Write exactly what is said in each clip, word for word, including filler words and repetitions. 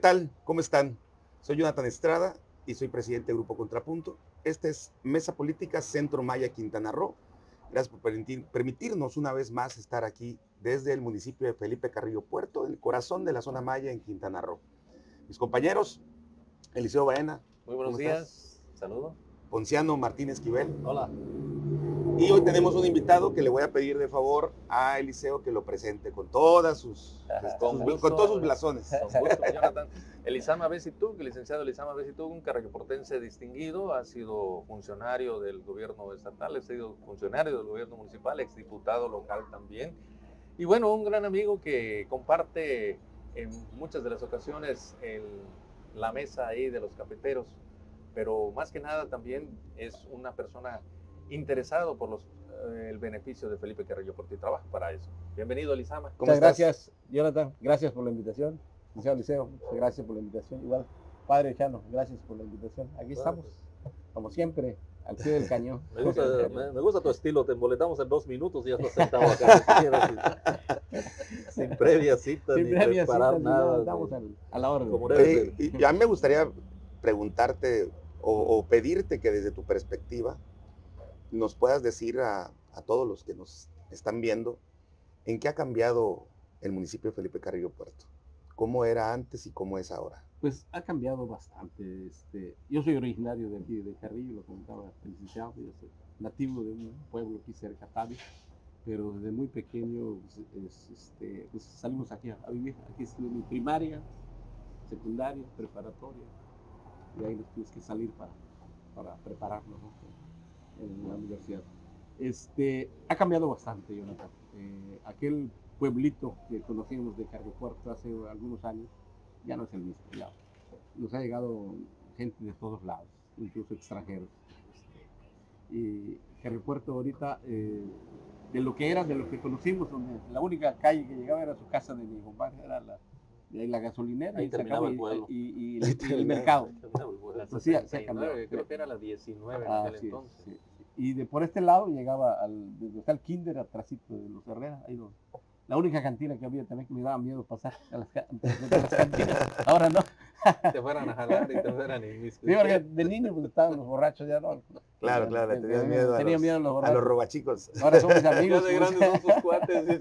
tal? ¿Cómo están? Soy Jonathan Estrada y soy presidente del Grupo Contrapunto. Este es Mesa Política Centro Maya, Quintana Roo. Gracias por permitir, permitirnos una vez más estar aquí desde el municipio de Felipe Carrillo Puerto, en el corazón de la zona maya en Quintana Roo. Mis compañeros, Eliseo Baena. Muy buenos días, saludos. Ponciano Martín Esquivel. Hola. Y hoy tenemos un invitado que le voy a pedir de favor a Eliseo que lo presente con todas sus, con, sus gusto, con todos sus blasones. Con gusto, Jonathan. Elisama Besitug, el licenciado Elisama Besitug, un carrilloportense distinguido, ha sido funcionario del gobierno estatal, ha sido funcionario del gobierno municipal, exdiputado local también. Y bueno, un gran amigo que comparte en muchas de las ocasiones el, la mesa ahí de los cafeteros, pero más que nada también es una persona interesado por los, eh, el beneficio de Felipe Carrillo Puerto y trabaja para eso. Bienvenido, Elisama. Muchas gracias, Jonathan. Gracias por la invitación. Licenciado Liceo, gracias por la invitación. Igual, Padre Chano, gracias por la invitación. Aquí estamos, como siempre, al pie del cañón. Me gusta, me, me gusta tu estilo, te emboletamos en dos minutos y ya estás sentado acá. Sin previa cita, Sin ni previa preparar cita, nada. Estamos Ni, al, a la orden. como debe Eh, y a mí me gustaría preguntarte o, o pedirte que desde tu perspectiva nos puedas decir a, a todos los que nos están viendo en qué ha cambiado el municipio de Felipe Carrillo Puerto. ¿Cómo era antes y cómo es ahora? Pues ha cambiado bastante. Este, yo soy originario de aquí, de Carrillo, lo comentaba el licenciado. Yo soy nativo de un pueblo aquí cerca, Tabio, pero desde muy pequeño pues, es, este, pues salimos aquí a, a vivir. Aquí estuve mi primaria, secundaria, preparatoria, y ahí nos tuvimos que salir para, para prepararnos, ¿no?, en la universidad. Este, ha cambiado bastante, Jonathan. Eh, aquel pueblito que conocíamos de Carrillo Puerto hace algunos años ya no es el mismo. Ya nos ha llegado gente de todos lados, incluso extranjeros. Este, y Carrillo Puerto ahorita, eh, de lo que era, de lo que conocimos, donde la única calle que llegaba era su casa de mi compadre, era la, de la gasolinera, ahí y, terminaba y, el pueblo. Y, y, y, y el mercado. La Sí, se ha cambiado. Creo que era la diecinueve en Ah, aquel sí, entonces. sí, sí. Y de por este lado llegaba al, desde está el kinder atrásito de los Herrera, ahí lo, la única cantina que había también que me daba miedo pasar a las, a las cantinas. Ahora no. Te fueran a jalar y te fueran a inmiscuir. Sí, porque de niño pues estaban los borrachos, ya no. Claro, ya, claro, ya, tenías ya, miedo, a, tenía los, miedo a los a borrachos. los robachicos. Ahora somos amigos. Ya de grandes son sus cuates.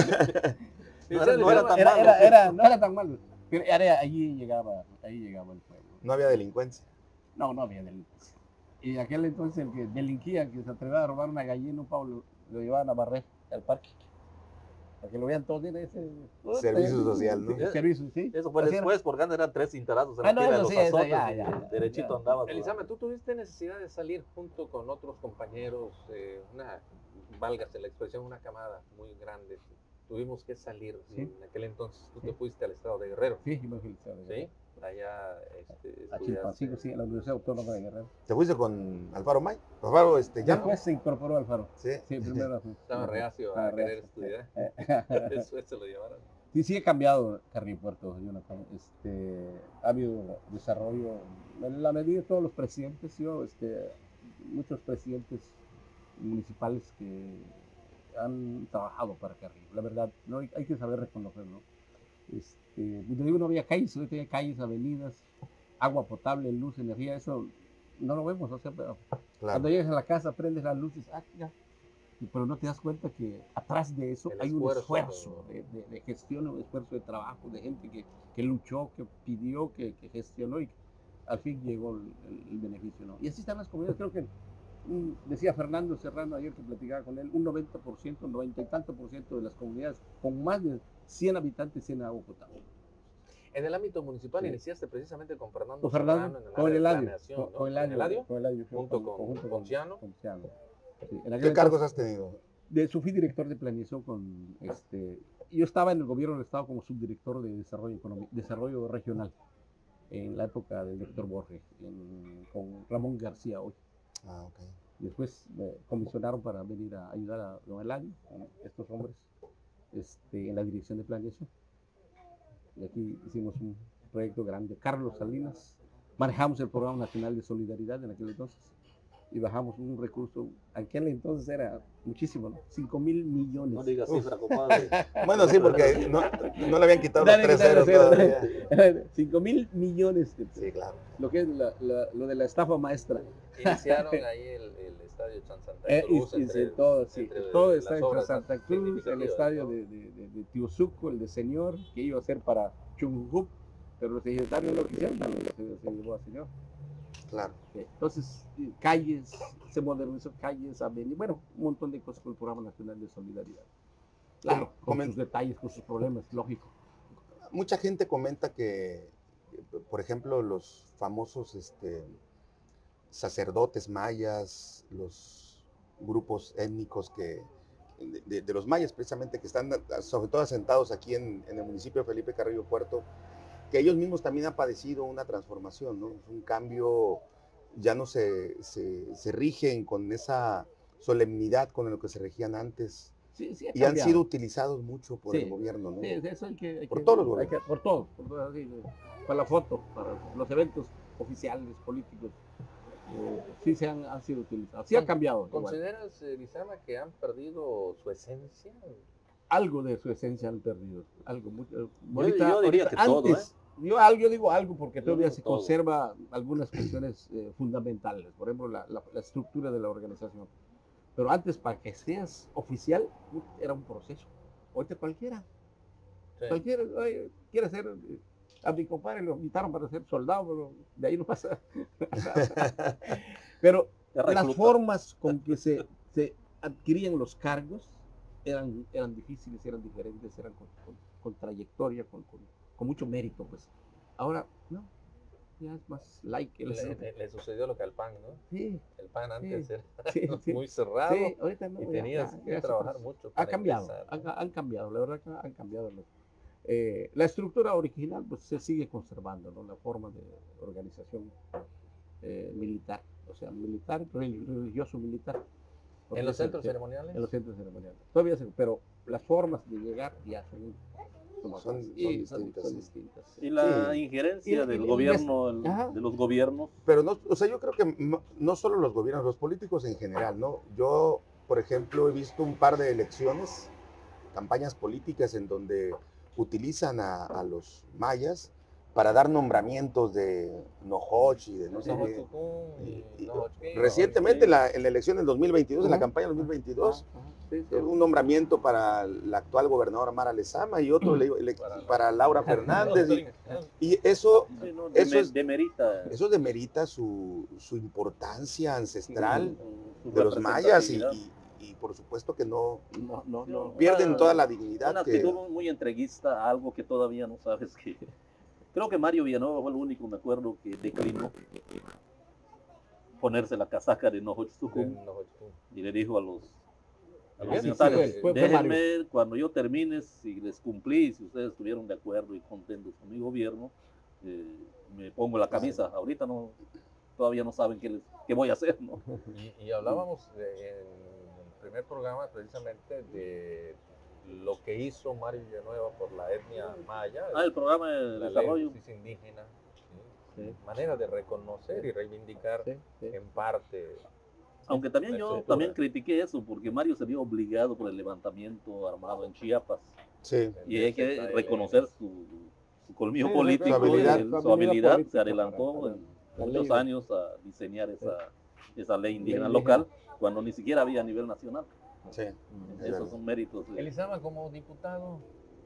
No era, no era tan era, malo. era, era, no era tan malo. Pero era, allí llegaba, ahí llegaba el pueblo. No había delincuencia. No, no había delincuencia. Y aquel entonces el que delinquía, el que se atrevía a robar una gallina, un pavo, lo, lo llevaban a barrer al parque. Para que lo vean todos, mira ese... Servicio social, ¿no? Sí, servicio, sí. Eso fue Así después, porque antes eran tres cintarazos en Ah, la no, fila de eso los sí, eso azotes ya, y ya, ya, derechito ya. andabas. Elisama, tú tuviste necesidad de salir junto con otros compañeros, eh, una, válgase la expresión, una camada muy grande. Tuvimos que salir Sí. en aquel entonces. Tú Sí. te fuiste al estado de Guerrero. Sí, yo me fui al estado de Guerrero. Sí. Allá este, A estudiaste. Chilpancingo, sí, a la Universidad Autónoma de Guerrero. ¿Te fuiste con Alfaro May? Alfaro, este, ya. Después se incorporó Alfaro. Sí. Sí, primero fue. Estaba reacio Estaba a querer reacio. estudiar. Después se lo llevaron. Sí, sí ha cambiado Carrillo Puerto, Jonathan. Este, ha habido desarrollo en la medida de todos los presidentes, yo, este, muchos presidentes municipales que han trabajado para Carrillo. La verdad, no hay, hay que saber reconocerlo. Este, te digo, no había calles, hoy tenía calles, avenidas, agua potable, luz, energía, eso no lo vemos, o sea, pero Claro. cuando llegas a la casa, prendes las luces, ah, ya. Pero no te das cuenta que atrás de eso El hay un esfuerzo, esfuerzo de, de, de gestión, un esfuerzo de trabajo, de gente que, que luchó, que pidió, que, que gestionó y que al fin llegó el, el, el beneficio, ¿no? Y así están las comunidades. Creo que un, decía Fernando Serrano ayer que platicaba con él, un noventa por ciento, noventa y tanto por ciento de las comunidades con más de cien habitantes tienen agua potable. En el ámbito municipal Sí. iniciaste precisamente con Fernando Con Fernando, Serrano en el con área el de Eladio, planeación, con, ¿no? con el ¿En Eladio, con el Eladio, junto con conjunto Ponciano. Ponciano. Sí, en aquel ¿Qué cargos entonces- has tenido? De, su fui director de planeación con este. Yo estaba en el gobierno del estado como subdirector de desarrollo económico, desarrollo regional, en la época del doctor Borges, en, con Ramón García hoy. Ah, ok. Después me comisionaron para venir a ayudar a don Eladio, con estos hombres, este, en la dirección de planeación. Y aquí hicimos un proyecto grande. Carlos Salinas, manejamos el Programa Nacional de Solidaridad en aquel entonces. y bajamos un recurso, aquel entonces era muchísimo, ¿no? cinco mil millones. No digas cifra, compadre. Bueno, sí, porque no, no le habían quitado Dale, los tres dale, ceros dale, todavía. cinco mil millones. de- Sí, claro. Lo que es la- la- lo de la estafa maestra. Iniciaron ahí el, el estadio San Santa Eh, y- Cruz. y entre- se- todo, sí, entre todo las está en obras Santa más Cruz, el significativas, estadio ¿no? de, de, de, de Tiusuco, el de Señor, que iba a ser para Chungujup, pero los secretarios no lo quisieron, no, se, se llevó a Señor. Claro. Entonces, eh, calles, se modernizó calles, avenidas, bueno, un montón de cosas con el Programa Nacional de Solidaridad. Claro, con Comen- sus detalles, con sus problemas, lógico. Mucha gente comenta que, por ejemplo, los famosos este, sacerdotes mayas, los grupos étnicos que, de, de- de los mayas precisamente, que están sobre todo asentados aquí en, en el municipio de Felipe Carrillo Puerto, que ellos mismos también han padecido una transformación, ¿no? Un cambio, ya no se, se, se rigen con esa solemnidad con lo que se regían antes, Sí, sí, ha y han cambiado. sido utilizados mucho por Sí, el gobierno, ¿no? Sí, eso hay que, hay Por que- todos los hay que- por todos, por todos, así, eh, para la foto, para los eventos oficiales, políticos, eh, sí se han, han sido utilizados. Sí ha cambiado. igual. ¿Consideras, eh, Lizama, que han perdido su esencia? Algo de su esencia han perdido. Algo mucho. eh, Yo- yo diría que todo, antes, yo, algo, yo digo algo porque Yo todavía digo se todo. conserva algunas cuestiones eh, fundamentales. Por ejemplo, la, la- la estructura de la organización. Pero antes, para que seas oficial, era un proceso. Ahorita cualquiera. Sí. Cualquiera oye, quiere ser. eh, A mi compadre lo invitaron para ser soldado, pero de ahí no pasa. Pero Te las reclutan. formas con que se, se adquirían los cargos eran, eran difíciles, eran diferentes, eran con, con- con trayectoria, con, con- con mucho mérito. Pues ahora, no, ya es más like. el- Le, le- le sucedió lo que al P A N, ¿no? Sí, El P A N antes Sí, era sí, sí. muy cerrado sí, ahorita no. y ya- tenías ya- que ya se trabajar pasó. mucho. Ha para cambiado, empezar, han, ¿no? han cambiado, la verdad que han cambiado. los- eh, la estructura original pues se sigue conservando, ¿no? La forma de organización eh, militar, o sea, militar, relig- religioso militar. ¿En los Se- centros se- ceremoniales? En los centros ceremoniales. Todavía se, pero las formas de llegar ya son, son, Son- otras. son Y distintas, son sí. distintas, sí. Y la Sí. injerencia Y- del y- y- gobierno, el- Ajá. de los gobiernos, Pero no, o sea, yo creo que no, no solo los gobiernos, los políticos en general, ¿no? Yo, por ejemplo, he visto un par de elecciones, campañas políticas en donde utilizan a, a los mayas para dar nombramientos de Nohoch y de no sé No, qué. Tucún, Y- y- no, Hochquín, Recientemente, en la, en la elección del dos mil veintidós, en la Ujú. campaña del dos mil veintidós, Ajá, ajá, sí, sí. un nombramiento para la actual gobernadora Mara Lezama y otro le- le- Para- para Laura Fernández. Y, y eso, sí, ¿no? Eso Deme- es- demerita eso demerita su, su importancia ancestral su de los mayas y, representatividad. y- y por supuesto que no No, no, no. pierden Una- toda la Una dignidad que actitud muy entreguista a algo que todavía no sabes que... Creo que Mario Villanueva fue el único, me acuerdo, que declinó ponerse la casaca de Nohochtucún No, Hochquín. y le dijo a los, a los Sí, sí, dignatarios, fue- fue déjenme, cuando yo termine, si les cumplí, si ustedes estuvieron de acuerdo y contentos con mi gobierno, eh, me pongo la camisa. Ahorita no, todavía no saben qué, les- qué voy a hacer, ¿no? Y, y hablábamos de- en el primer programa precisamente de lo que hizo Mario Villanueva por la etnia maya, Ah, el programa de la ley de desarrollo. justicia indígena, ¿sí? Sí. Manera de reconocer y reivindicar Sí, sí. en parte. Aunque también la yo estructura. también critiqué eso, porque Mario se vio obligado por el levantamiento armado en Chiapas. sí, Y hay que reconocer su, su colmillo Sí, político, su habilidad. el- Su su habilidad, política se adelantó para- en la muchos ley. años a diseñar esa, esa ley indígena Ley local, cuando ni siquiera había a nivel nacional. sí. Mm. Es Esos verdad. son méritos. de- Elizama, como diputado,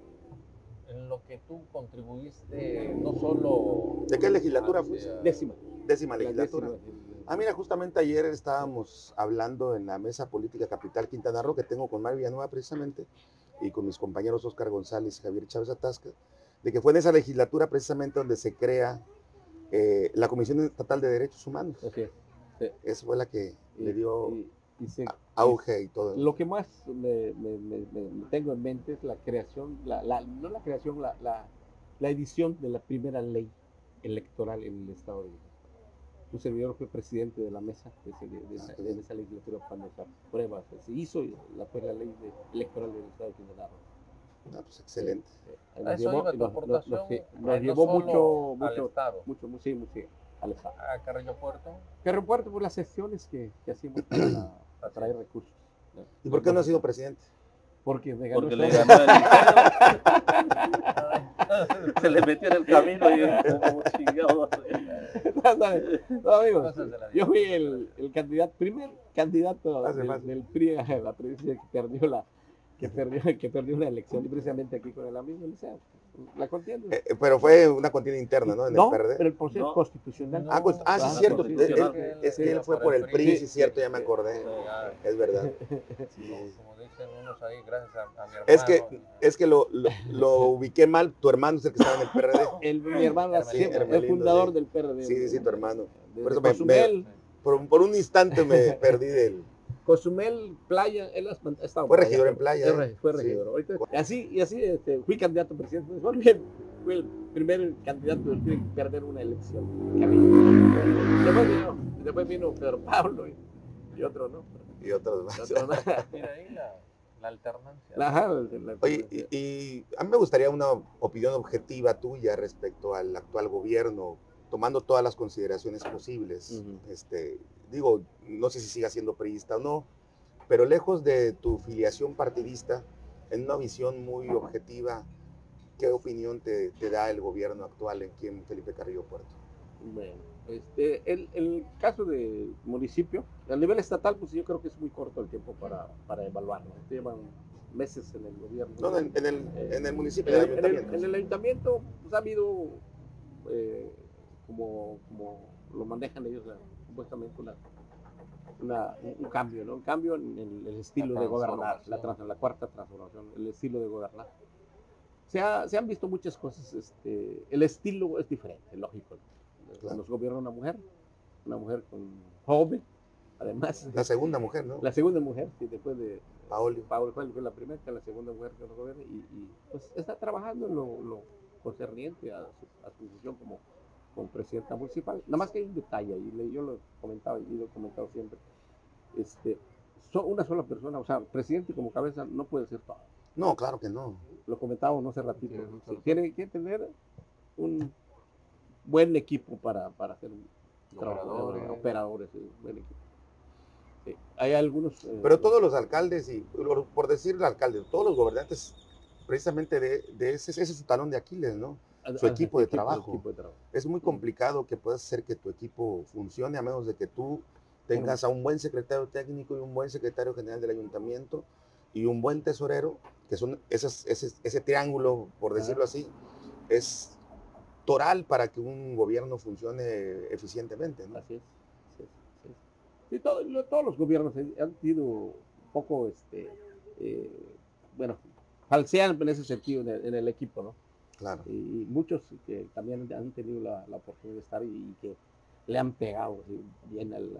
en lo que tú contribuiste, no solo... ¿De qué legislatura hacia- fuiste? Décima. Décima la legislatura. décima. Ah, mira, justamente ayer estábamos hablando en la mesa política capital Quintana Roo que tengo con Mario Villanueva precisamente y con mis compañeros Óscar González y Javier Chávez Atasca, de que fue en esa legislatura precisamente donde se crea eh, la Comisión Estatal de Derechos Humanos. Así es. Sí. Esa fue la que Y- le dio y- y se- auge y todo. Lo que más me, me- me- me- me tengo en mente es la creación, la, la- no la creación, la, la, la edición de la primera ley electoral en el Estado de México. Un servidor fue presidente de la mesa de, ese- de- de esa- de esa legislatura cuando esa prueba se, se hizo y la, fue la ley de- electoral del Estado de Quintana Roo. Ah, pues excelente. Eh, A nos eso llevó- iba tu nos- nos- nos- aportación, sí, eh, nos no llevó solo mucho, al mucho, Estado, mucho, mucho, sí, mucho, al Estado. ¿A Carrillo Puerto? Carrillo Puerto por las gestiones que, que hacíamos para, la, para traer recursos. ¿Y por qué no ha sido presidente? Porque me ganó Porque el le sueño. ganó el liceo. Se le metió en el camino y como chingado. No, no, no, amigos, Cosas de la vida. yo fui el, el candidato, primer candidato Hace del, más. del P R I a la presidencia que perdió la que perdió, que perdió una elección y precisamente aquí con el amigo Liceo. La contienda. Eh, eh, pero fue una contienda interna, ¿no? En no, el P R D. pero el proceso No. constitucional. Ah, pues, ah, sí, Ah, es cierto. constitucional. Él- él- es que él fue por el P R I, sí, es cierto, ya me acordé. Ya, Es verdad. como dicen unos ahí, gracias a, a mi hermano. Es que, es que lo, lo, lo ubiqué mal. Tu hermano es el que estaba en el P R D. El, mi hermano, Hermelino, siempre, el Hermelino, fundador sí. del P R D. Sí, sí, sí, tu hermano. De, Por de eso me- Cozumel, Por, por un instante me perdí del... Cozumel, Playa, él ha estado Fue por allá. regidor en Playa, Fue, ¿eh? re- fue Sí. regidor. Ahorita, y así, y así este, fui candidato a presidente. Fue, bien, fue el primer candidato del P R I en perder una elección. Después vino, después vino Pedro Pablo y, y otro, ¿no? Y otros más. Otro, ¿no? Mira ahí la, la alternancia. La- ajá, la- Oye, y, y a mí me gustaría una opinión objetiva tuya respecto al actual gobierno, tomando todas las consideraciones posibles. Ujú. Este, digo, no sé si siga siendo priista o no, pero lejos de tu filiación partidista, en una visión muy objetiva, ¿qué opinión te, te da el gobierno actual aquí en Felipe Carrillo Puerto? Bueno, este, el, el caso del municipio, a nivel estatal, pues yo creo que es muy corto el tiempo para, para evaluarlo. Llevan meses en el gobierno. No, en, en el, en el municipio, En en el el, en el- ayuntamiento. en el ayuntamiento pues, ha habido, eh, como, como lo manejan ellos, la- supuestamente una, una- un, un cambio, ¿no? Un cambio en el, el estilo La de gobernar, transformación. la, trans- la cuarta transformación, el estilo de gobernar. Se, ha- se han visto muchas cosas, este, el estilo es diferente, lógico. Claro. Nos gobierna una mujer, una mujer con joven, además. La segunda mujer, ¿no? La segunda mujer, sí, después de Paoli. Pablo fue fue la primera, que es la segunda mujer que nos gobierna, y, y, pues está trabajando en lo, lo concerniente a su, a su función como, como presidenta municipal. Nada más que hay un detalle, y le- yo lo comentaba y lo he comentado siempre. Este, so- una sola persona, o sea, presidente como cabeza no puede ser todo. No, claro que no. Lo comentábamos hace ratito. Sí, es un Sí, solo. tiene que tener un buen equipo para, para hacer un Operadores. trabajo, operadores, sí, buen equipo. Sí, hay algunos. eh, Pero todos los alcaldes, y por por decir el alcalde, todos los gobernantes, precisamente de, de ese, ese es su talón de Aquiles, ¿no? su equipo de trabajo. equipo de trabajo. Es muy complicado que puedas hacer que tu equipo funcione a menos de que tú tengas a un buen secretario técnico y un buen secretario general del ayuntamiento y un buen tesorero, que son esas, ese, ese triángulo, por decirlo así, es toral para que un gobierno funcione eficientemente, ¿no? Así es. Así es, así es. Sí, todo- lo- todos los gobiernos han han sido un poco, este, eh, bueno, falsean en ese sentido en el, en el equipo, ¿no? Claro. Y, y muchos que también han tenido la, la oportunidad de estar y, y que le han pegado así, bien al, al-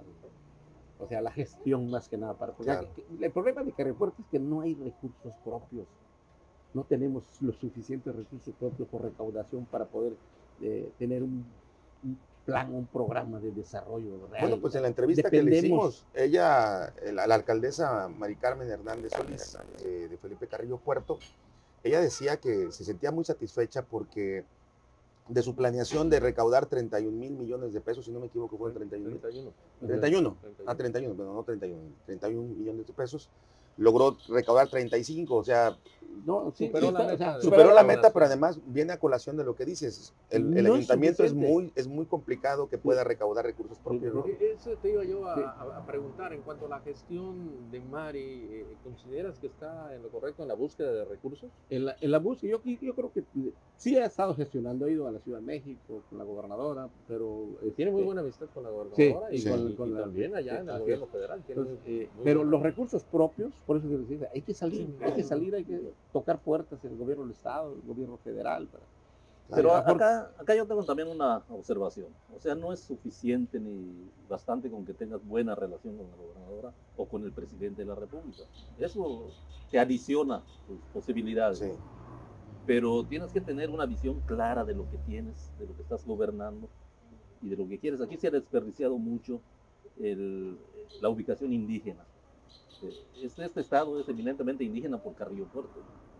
al- o sea, la gestión más que nada. Para, porque Claro. aquí- el problema de Carrillo Puerto es que no hay recursos propios. No tenemos los suficientes recursos propios por recaudación para poder eh, tener un, un plan, un programa de desarrollo real. Bueno, pues en la entrevista que le Dependemos. hicimos, ella, la, la alcaldesa Mari Carmen Hernández Solís, eh, de Felipe Carrillo Puerto, ella decía que se sentía muy satisfecha porque de su planeación de recaudar treinta y un mil millones de pesos, si no me equivoco, fueron treinta y uno. treinta y uno. treinta y uno. Ah, treinta y uno, bueno, no treinta y uno, treinta y un millones de pesos. Logró recaudar treinta y cinco, o sea, No, sí, Superó sí, la o sea, meta de- superó la la meta, población. pero además viene a colación de lo que dices. El, el No es ayuntamiento es suficiente. muy, es muy complicado que pueda recaudar recursos propios, ¿no? E- Eso te iba yo a, Sí. a- a preguntar en cuanto a la gestión de Mari. eh, ¿Consideras que está en lo correcto en la búsqueda de recursos? En la, en la búsqueda, yo, yo creo que sí ha estado gestionando, ha ido a la Ciudad de México con la gobernadora, pero... Tiene muy este, buena amistad con la Sí, gobernadora y, sí. con- y con y la- también allá sí, en el así gobierno es. federal. Tiene Entonces, muy- eh, muy pero buena- los recursos propios, por eso se decía, hay que salir, hay que salir, hay que tocar puertas en el gobierno del Estado, el gobierno federal. Para, Pero Claro. acá, acá yo tengo también una observación. O sea, no es suficiente ni bastante con que tengas buena relación con la gobernadora o con el presidente de la República. Eso te adiciona tus posibilidades. Sí. Pero tienes que tener una visión clara de lo que tienes, de lo que estás gobernando y de lo que quieres. Aquí se ha desperdiciado mucho el- la ubicación indígena. Este, este estado es eminentemente indígena por Carrillo Puerto.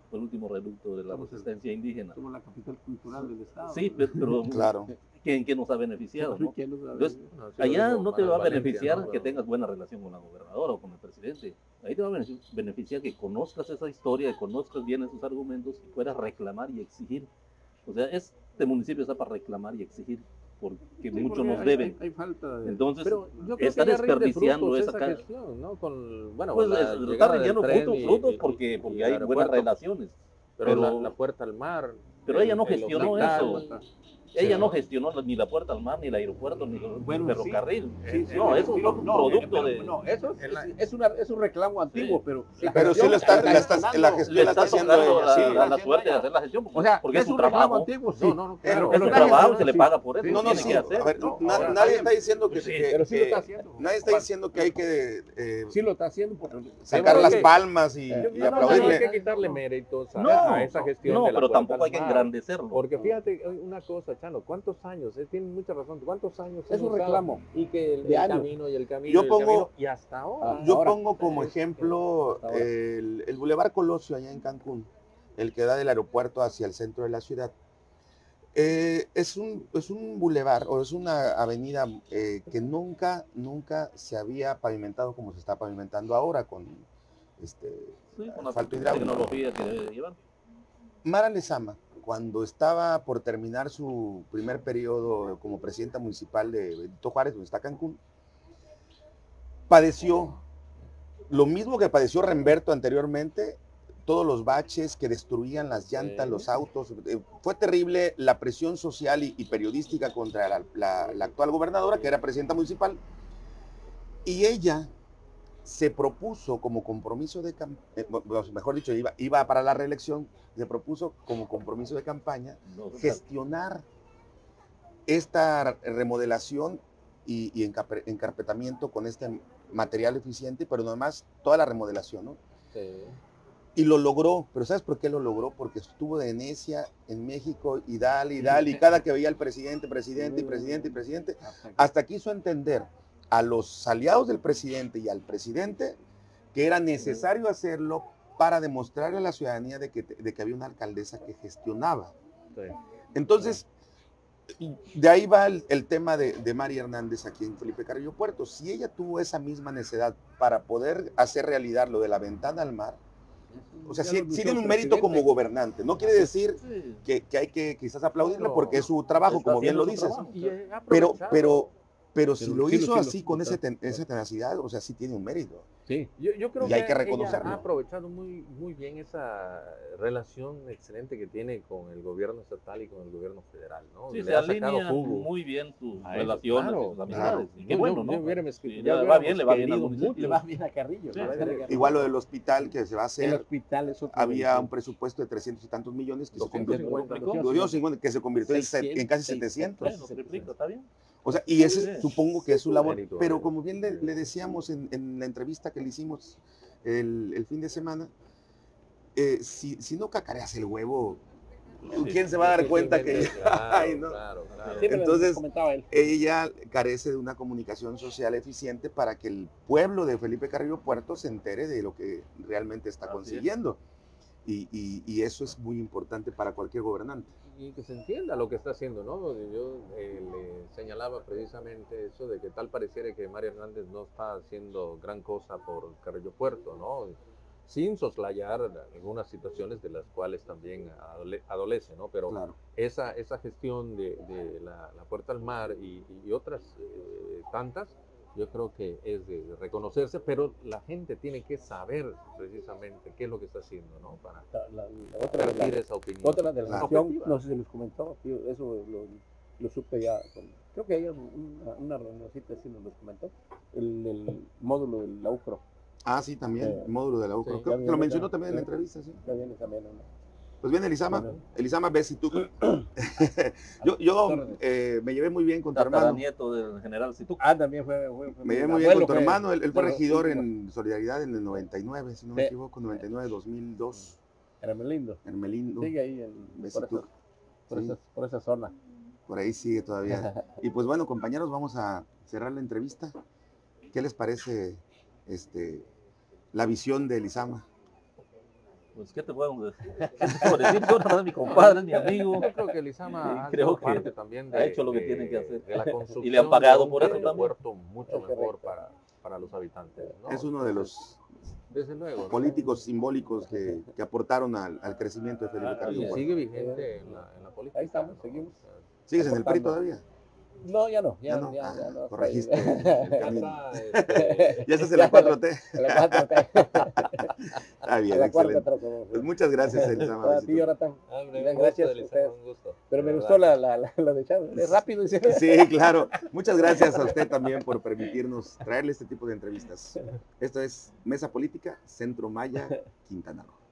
fue el último reducto de la Somos el- resistencia indígena. Somos la capital cultural del Estado. Sí, pe- pero Claro. ¿quién, quién nos ha beneficiado? ¿no? ¿Quién nos sabe? Entonces, No, sí lo allá dijo no te Manuel va a Valencia, beneficiar ¿no? que Pero- tengas buena relación con la gobernadora o con el presidente. Ahí te va a bene- beneficiar que conozcas esa historia, que conozcas bien esos argumentos y puedas reclamar y exigir. O sea, este municipio está para reclamar y exigir porque Sí, mucho porque nos hay- deben. Hay, hay falta de... Entonces, Pero yo creo está que ya rinde desperdiciando frutos esa esa ca- gestión, ¿no? Con, bueno, pues la es- está llegada del relleno tren frutos, y- frutos y- porque, y porque el hay buenas aeropuerto, relaciones. Pero, pero- la, la puerta al mar. Pero ella no gestionó hospital, eso. Ella Sí. no gestionó ni la puerta al mar, ni el aeropuerto, ni el Bueno, ferrocarril. Sí, sí, no, pero- eso sí, fue un no, producto pero- de... No, eso es, En la- es, es una, es un reclamo antiguo, Sí. pero... Sí, la pero sí gestión lo está- está la está- gestionando. la gestión Le la está está haciendo tocando ella, la, sí. la- la haciendo suerte de ella. hacer la gestión, porque, O sea, porque es es su un reclamo trabajo. antiguo, sí. No, no, no, Pero- claro. Es pero su está trabajo, gestionando, se le sí. paga por eso. Sí, No, no, tiene sí. que hacer. A ver, No, na- ahora, nadie está está diciendo que, Sí, que- pero sí lo que- está haciendo. nadie está diciendo que hay que eh, Sí lo está haciendo porque... sacar creo las que- palmas y, Yo- y Yo no, no, no hay aplaudirle. que quitarle méritos a, No, a esa gestión. no, de la pero puerta tampoco al hay que mar. engrandecerlo. Porque fíjate eh, una cosa, Chano, ¿cuántos años? Eh, tienen mucha razón. ¿Cuántos años? Es un hemos estado? reclamo. Y que el, De el años. camino y el camino. Yo y el pongo- camino, y hasta ahora. Ah, Yo ahora. pongo como Es- ejemplo hasta ahora. el, el Boulevard Colosio allá en Cancún, el que da del aeropuerto hacia el centro de la ciudad. Eh, es, un, es un bulevar o es una avenida eh, que nunca, nunca se había pavimentado como se está pavimentando ahora con este, Sí, con la asfalto hidráulico. tecnología que llevan. Mara Lezama, cuando estaba por terminar su primer periodo como presidenta municipal de Benito Juárez, donde está Cancún, padeció lo mismo que padeció Remberto anteriormente, todos los baches que destruían las llantas, Sí. los autos. Eh, Fue terrible la presión social y, y periodística contra la, la- la actual gobernadora, que era presidenta municipal, y ella se propuso como compromiso de campaña, mejor dicho, iba, iba para la reelección, se propuso como compromiso de campaña No, gestionar esta remodelación y, y encape- encarpetamiento con este material eficiente, pero además toda la remodelación, ¿no? Sí. Y lo logró, pero ¿sabes por qué lo logró? Porque estuvo de necia en México y dale y dale, y cada que veía al presidente, presidente y presidente y presidente, hasta quiso entender a los aliados del presidente y al presidente que era necesario hacerlo para demostrarle a la ciudadanía de que, de que había una alcaldesa que gestionaba. Sí. Entonces, de ahí va el, el tema de, de Mari Hernández aquí en Felipe Carrillo Puerto. Si ella tuvo esa misma necesidad para poder hacer realidad lo de la ventana al mar, o sea, Ya sí, lo sí luchó tiene el un mérito como presidente. gobernante. No quiere decir Sí. que, que hay que quizás aplaudirlo No, porque es su trabajo, está como bien lo haciendo su dices. trabajo. Y he Pero, aprovechado. pero, pero si Pero lo sí, hizo sí, lo- así con lo ese está- ten- esa tenacidad, o sea, sí tiene un mérito. Sí. Yo, yo creo Y hay que, que reconocerlo. ella ha aprovechado muy, muy bien esa relación excelente que tiene con el gobierno estatal y con el gobierno federal, ¿no? Sí, Le se ha sacado alinea jugo. muy bien sus A eso, relaciones, claro, sus amistades. claro. Y qué Yo- bueno, yo- ¿no? yo hubiera- Sí, ya le va hubiéramos bien, le va bien al querido municipio. Le va bien a Carrillo. Sí, le va bien a Carrillo. Igual lo del hospital que se va a El hacer, hospital es otro había nivel. un presupuesto de trescientos y tantos millones que se doscientos convirtió, cincuenta, ¿no? doscientos cincuenta, que se convirtió en, se- en casi seiscientos, setecientos. Bueno, triplica, está bien. O sea, y ese Sí. supongo que es su labor. Mérito, Pero eh. como bien le, le decíamos en, en la entrevista que le hicimos el, el fin de semana, eh, si, si no cacareas el huevo, ¿quién se va a dar cuenta que Claro, Ay, no. claro, claro. Siempre Entonces, comentaba él. ella carece de una comunicación social eficiente para que el pueblo de Felipe Carrillo Puerto se entere de lo que realmente está Así consiguiendo? Y, y- y eso es muy importante para cualquier gobernante. Y que se entienda lo que está haciendo, ¿no? Yo eh, le señalaba precisamente eso de que tal pareciera que María Hernández no está haciendo gran cosa por Carrillo Puerto, ¿no? Sin soslayar algunas situaciones de las cuales también adole- adolece, ¿no? Pero Claro. esa, esa gestión de, de la, la puerta al mar y, y otras eh, tantas, yo creo que es de reconocerse, pero la gente tiene que saber precisamente qué es lo que está haciendo, ¿no? Para La, la- la otra, vertir la, esa opinión. otra de la Claro. nación, Objetiva. no sé si les comentó, yo eso lo, lo supe ya, con- creo que ayer una, una reunioncita sí nos lo comentó, el, el módulo del la U C R O. Ah, sí, también, Eh, el módulo de la U C R O. sí, Creo ya que viene, lo mencionó ya, también en la ya. entrevista, sí. Ya viene también una. Pues bien, Elisama, Bueno. Elisama, ves si tú... yo yo eh, me llevé muy bien con tu hermano. Tataranieto del general Situc. Ah, también fue, fue, fue Me llevé mi muy bien con abuelo tu fue- hermano. Él, él fue de los regidor últimos. en Solidaridad en el noventa y nueve, si no me Sí. equivoco, noventa y nueve, dos mil dos, Hermelindo. Hermelindo. Sigue ahí en, Ves por, si tú- esa, por, sí. esa, por esa zona. Por ahí sigue todavía. Y pues bueno, compañeros, vamos a cerrar la entrevista. ¿Qué les parece este, la visión de Elisama? Pues, ¿qué te puedo decir? ¿Qué te puedo decir? Yo no es mi compadre, es mi amigo. Yo creo que Lizama Sí, ha creo sido que parte también de, ha hecho lo que de- tiene que hacer. de la construcción Y le han pagado de un por eso también. aeropuerto mucho Es mejor correcto. para, para los habitantes, ¿no? Es uno de los Desde luego, ¿no? políticos simbólicos que, que aportaron al, al crecimiento de Felipe Y Carrillo Puerto. sigue vigente en la, en la política. Ahí estamos, ¿no? seguimos. O sea, ¿Sigues en el P R I aportando. todavía? No, ya no, ya, Ya no, no. ya, Ah, ya no. corregiste el ya camino. está, este, Ya estás en la cuatro T. A la cuatro, Está a bien, la cuarta excelente. transformación. Pues muchas gracias, Elizama. A ti, Besito. Jonathan. hombre, Bien, un gracias gusto, a Elizama, ustedes. un gusto. Pero me De gustó verdad. la, la, la, lo de Chávez. Es rápido, dice. Sí, claro. Muchas gracias a usted también por permitirnos traerle este tipo de entrevistas. Esto es Mesa Política, Centro Maya, Quintana Roo.